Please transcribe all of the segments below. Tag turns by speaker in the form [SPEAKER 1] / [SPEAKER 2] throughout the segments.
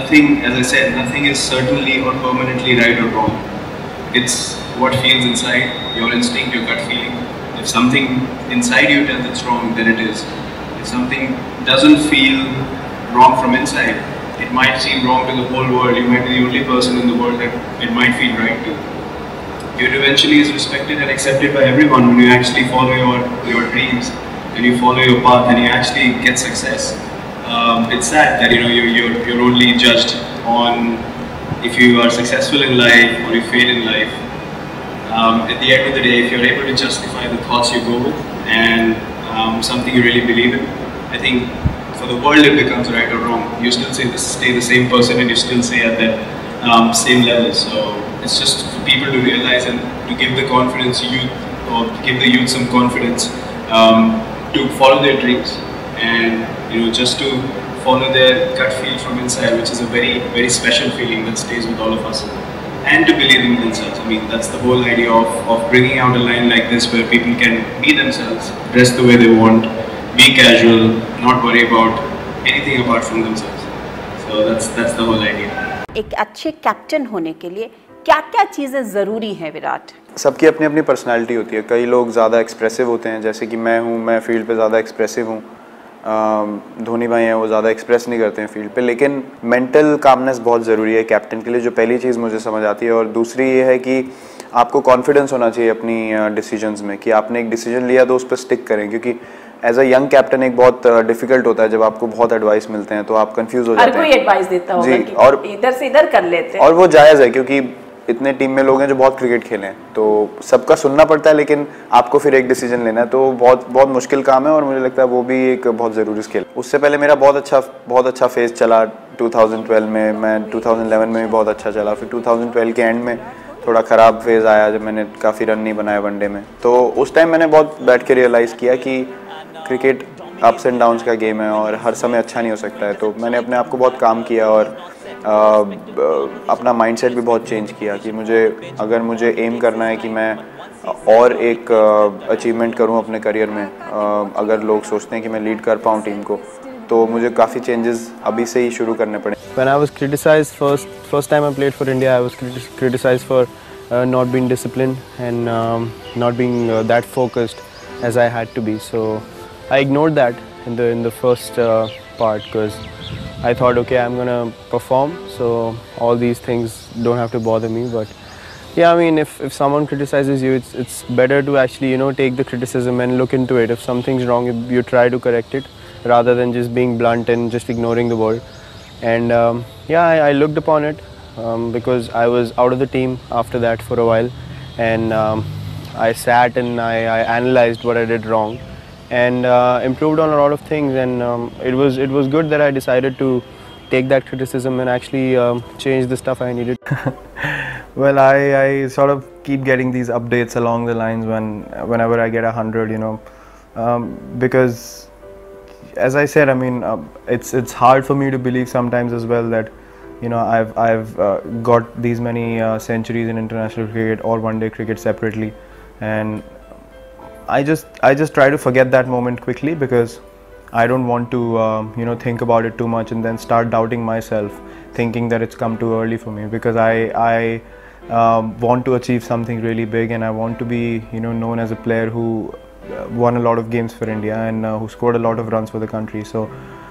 [SPEAKER 1] nothing, as I said, nothing is certainly or permanently right or wrong. It's what feels inside, your instinct, your gut feeling. If something inside you tells it's wrong, then it is. If something doesn't feel wrong from inside, it might seem wrong to the whole world. You might be the only person in the world that it might feel right to. It eventually is respected and accepted by everyone when you actually follow your dreams and you follow your path and you actually get success. It's sad that you're only judged on if you are successful in life or you fail in life. At the end of the day, if you're able to justify the thoughts you go with and something you really believe in, I think for the world it becomes right or wrong. You still stay the same person and you still stay at that same level. So it's just for people to realize and to give the confidence give the youth some confidence to follow their dreams and just to follow their gut feel from inside, which is a very, very special feeling that stays with all of us. And to believe in themselves. I mean, that's the whole idea of bringing out a line like this where people can be themselves, dress the way they want, be casual, not worry about anything apart from themselves. So that's the whole idea.
[SPEAKER 2] एक अच्छे captain होने के लिए क्या-क्या चीज़ें ज़रूरी हैं विराट?
[SPEAKER 3] सबकी अपनी अपनी पर्सनालिटी होती है. कई लोग ज़्यादा एक्सप्रेसिव होते हैं, जैसे कि मैं हूँ, मैं फील्ड पे ज़्यादा एक्सप्रेसिव हूँ. धोनी भाई हैं, वो ज़्यादा एक्सप्रेस नहीं करते हैं फील्ड पे, लेकिन मेंटल कामनेस बहुत ज़रूरी है कैप्टन के लिए, जो पहली चीज़ मुझे समझ आती है. और दूसरी ये है कि आपको कॉन्फिडेंस होना चाहिए अपनी डिसीजंस में, कि आपने एक डिसीजन लिया तो उस पर स्टिक करें, क्योंकि एज अ यंग कैप्टन एक बहुत डिफिकल्ट होता है जब आपको बहुत एडवाइस मिलते हैं तो आप कंफ्यूज हो जाते हैं.
[SPEAKER 2] हर कोई एडवाइस देता होगा कि और इधर से इधर कर लेते हैं,
[SPEAKER 3] और वो जायज़ है क्योंकि इतने टीम में लोग हैं जो बहुत क्रिकेट खेले हैं, तो सबका सुनना पड़ता है, लेकिन आपको फिर एक डिसीजन लेना है, तो बहुत मुश्किल काम है. और मुझे लगता है वो भी एक बहुत ज़रूरी स्किल. उससे पहले मेरा बहुत अच्छा फेज चला 2012 में, मैं 2011 में भी बहुत अच्छा चला. फिर 2012 के एंड में थोड़ा ख़राब फेज़ आया जब मैंने काफ़ी रन नहीं बनाए वनडे में. तो उस टाइम मैंने बहुत बैठ के रियलाइज़ किया कि क्रिकेट अप्स एंड डाउन्स का गेम है और हर समय अच्छा नहीं हो सकता है. तो मैंने अपने आप को बहुत काम किया और अपना माइंडसेट भी बहुत चेंज किया कि अगर मुझे एम करना है कि मैं और एक अचीवमेंट करूं अपने करियर में, अगर लोग सोचते हैं कि मैं लीड कर पाऊं टीम को, तो मुझे काफ़ी चेंजेस अभी से ही शुरू करने पड़े.
[SPEAKER 4] When I was criticized first time I played for India, I was criticized for not being disciplined and not being that focused as I had to be. So I ignored that in the first part because I thought, okay, I'm gonna perform, so all these things don't have to bother me. But yeah, I mean, if someone criticizes you, it's better to actually take the criticism and look into it. If something's wrong, you try to correct it rather than just being blunt and just ignoring the word. And yeah, I looked upon it because I was out of the team after that for a while, and I sat and I analyzed what I did wrong and improved on a lot of things. And it was good that I decided to take that criticism and actually change the stuff I needed. Well, I sort of keep getting these updates along the lines whenever I get 100, because as I said, I mean, it's hard for me to believe sometimes as well that I've got these many centuries in international cricket or one-day cricket separately, and I just try to forget that moment quickly because I don't want to think about it too much and then start doubting myself, thinking that it's come too early for me, because I want to achieve something really big and I want to be known as a player who won a lot of games for India and who scored a lot of runs for the country. So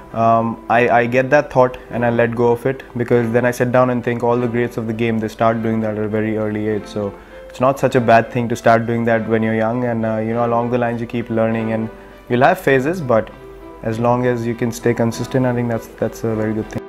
[SPEAKER 4] I get that thought and I let go of it, because then I sit down and think all the greats of the game, they start doing that at a very early age. So it's not such a bad thing to start doing that when you're young, and along the lines you keep learning, and you'll have phases, but as long as you can stay consistent, I think that's a very good thing.